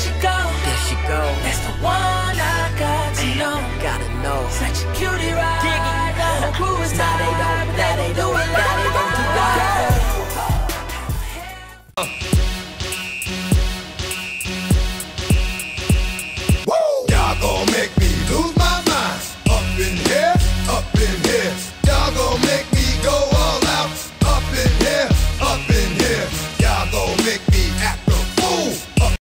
she go. There she go. That's the one I got to know. Gotta know. Such a cutie ride. The crew is Now they don't, now they do it, now they don't do that. Y'all gon' make me lose my mind. Up in here, up in here. Y'all gon' make me go all out. Up in here, up in here. Y'all gon' make me act a fool.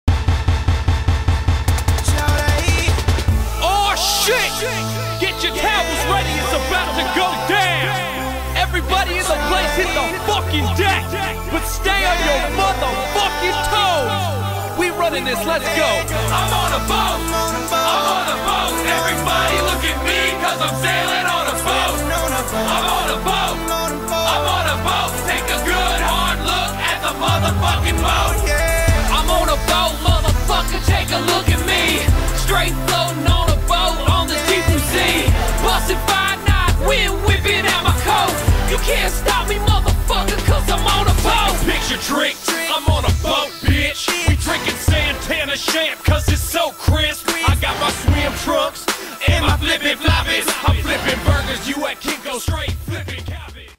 Oh shit! Get your towels ready, it's about to go down. Everybody in the place hit the fucking deck, but stay on your motherfucking toes. We running this, let's go. I'm on a boat, I'm on a boat. Everybody look at me, cause I'm sailing on a boat. I'm on a boat, I'm on a boat. Take a good hard look at the motherfucking boat. I'm on a boat, motherfucker, take a look at me. Straight floating on a boat on the deep blue sea. Bustin' 5-9, wind whipping out my coat. You can't stop me, motherfucker, cause I'm on a boat. Picture trick, I'm on a boat, bitch. We drinking Santana champ, cause it's so crisp. I got my swim trucks and my flippin' floppies. I'm flipping burgers, you at Kinko straight flipping cabbage.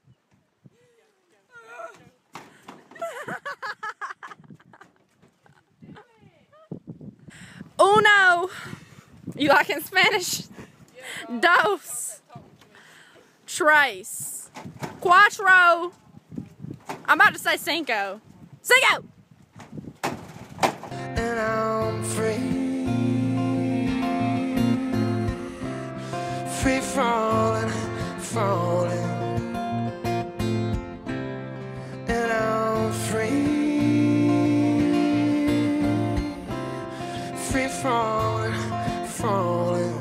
Uno. You like in Spanish? Dos. Tres. Cuatro. I'm about to say cinco. Cinco! And I'm free. Free falling, falling. And I'm free. Free falling, falling.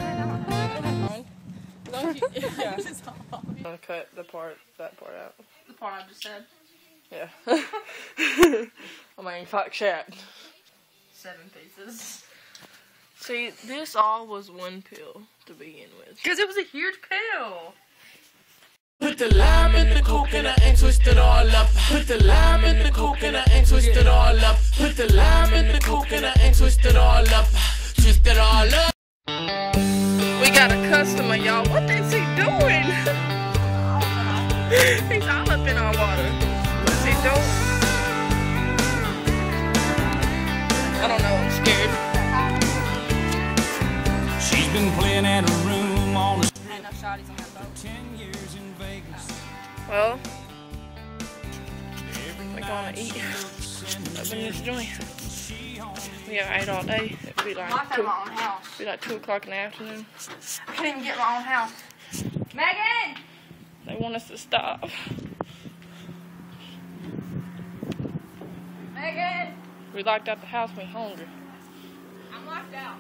Yeah. I'm gonna cut that part out. The part I just said. Yeah. I mean, fuck shit. 7 pieces. See, this all was one pill to begin with. Because it was a huge pill. Put the lime in the coconut and twist it all up. Put the lime in the coconut and twist it all up. Put the lime in the coconut and twist it all up. Twist it all up. We got a customer, y'all. What is he doing? He's all up in our water. What's he doing? I don't know. I'm scared. She's been playing at a room on the Ain't no shotties on that boat. 10 years in Vegas. Well, we're gonna eat up in this joint. We got 8 all day. It'd be like I have my own house. 2 o'clock in the afternoon. I can't even get my own house. Megan! They want us to stop. Megan! We locked out the house. We hungry. I'm locked out.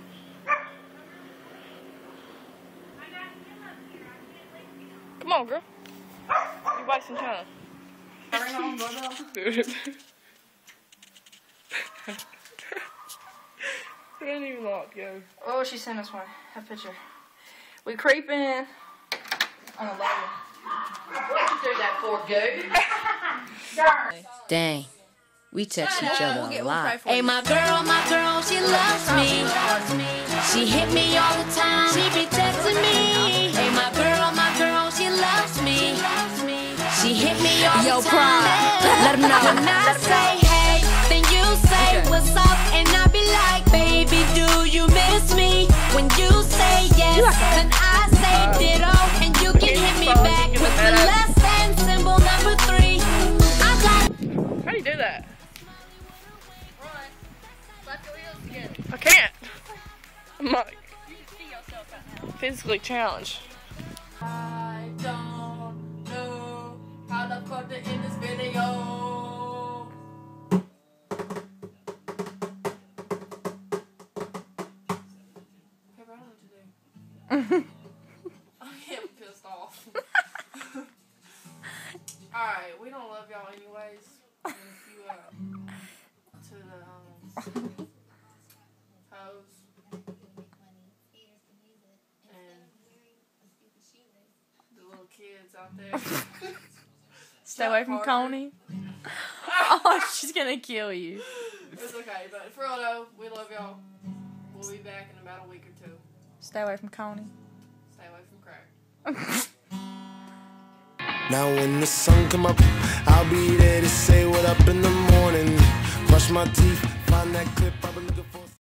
Come on, girl. You're wasting time. Hurry home, brother. We didn't even lock, yo. Oh, she sent us one. A picture. We creeping on a ladder. What you do that for, dude? Darn. Dang. We text each other a lot. Hey, my girl, she loves me. She hit me all the time. She be texting me. Hey, my girl, she loves me. She hit me all the time. Let him know. When I say hey, then you say what's up, and I be like, baby, do you miss me? When you say yes, then I say ditto, and you can hit me back with the less than symbol number 3. I got. How do you do that? Run. Slap your heels together. I can't. I'm like You can see yourself right now. physically challenged. I don't know how to put it in this video. Hey, bro, what you do? I'm getting pissed off. Alright, we don't love y'all anyways. And if you, to the, hoes. And the little kids out there. Stay away from Coney. Oh, she's gonna kill you. It's okay, but for real though, we love y'all. We'll be back in about a week or two. Stay away from Coney. Stay away from crack. Now when the sun come up, I'll be there to say what up in the morning. Brush my teeth, find that clip I've been looking for.